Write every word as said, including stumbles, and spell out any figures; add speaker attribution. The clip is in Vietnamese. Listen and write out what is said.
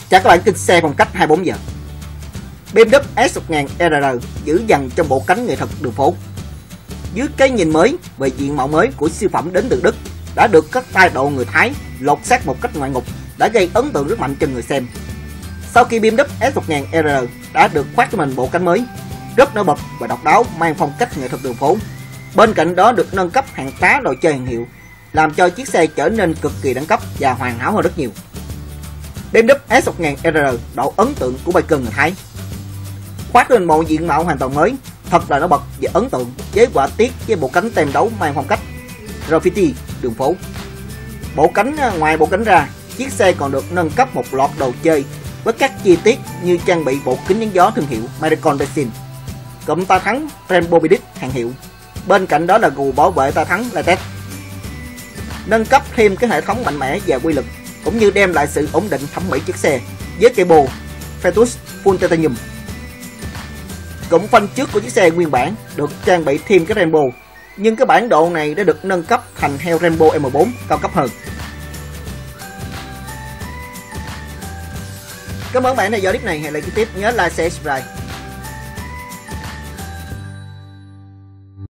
Speaker 1: Chào các bạn kinh xe phong cách hai mươi bốn giờ. bê em vê S một nghìn R R giữ dằn trong bộ cánh nghệ thuật đường phố. Dưới cái nhìn mới về diện mạo mới của siêu phẩm đến từ Đức đã được các tay độ người Thái lột xác một cách ngoạn mục đã gây ấn tượng rất mạnh cho người xem. Sau khi bê em vê S một nghìn R R đã được khoác cho mình bộ cánh mới rất nổi bật và độc đáo mang phong cách nghệ thuật đường phố, bên cạnh đó được nâng cấp hàng tá đồ chơi hàng hiệu, làm cho chiếc xe trở nên cực kỳ đẳng cấp và hoàn hảo hơn rất nhiều. bê em vê S một nghìn R R độ ấn tượng của biker người Thái, khoác lên một diện mạo hoàn toàn mới, thật là nổi bật và ấn tượng với họa tiết với bộ cánh tem đấu mang phong cách graffiti đường phố. Bộ cánh ngoài bộ cánh ra, chiếc xe còn được nâng cấp một loạt đồ chơi với các chi tiết như trang bị bộ kính chắn gió thương hiệu Medicon Racing, cụm ta thắng Rainbow Bidix hàng hiệu, bên cạnh đó là gù bảo vệ ta thắng Latex, nâng cấp thêm cái hệ thống mạnh mẽ và quy lực, cũng như đem lại sự ổn định thẩm mỹ chiếc xe với cây bồ Fetus full titanium. Cụm phanh trước của chiếc xe nguyên bản được trang bị thêm cái Rainbow, nhưng cái bản độ này đã được nâng cấp thành heo Rainbow M bốn cao cấp hơn. Cảm ơn bạn theo dõi clip này, hẹn lại clip tiếp, nhớ like, share, subscribe.